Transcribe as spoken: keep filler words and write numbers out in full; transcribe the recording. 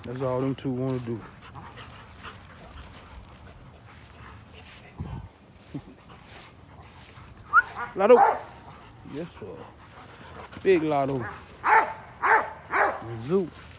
That's all them two want to do. Lotto. Yes, sir. Big Lotto. Zoo.